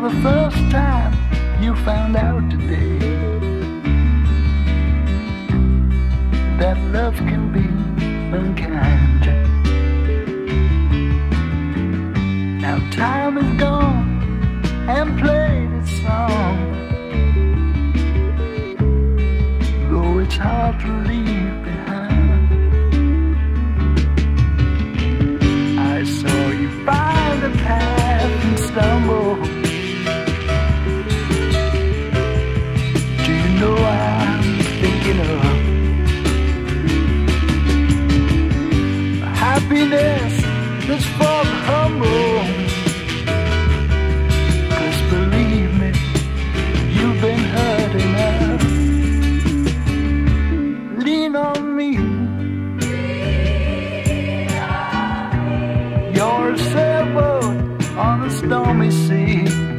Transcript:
the first time you found out today that love can be unkind. Now time is gone and played its song, though it's hard to leave behind. I saw you find the path and stumble. Do you know I'm thinking of? Happiness is for the humble. 'Cause believe me, you've been hurt enough. Lean on me. You're a sailboat on a stormy sea.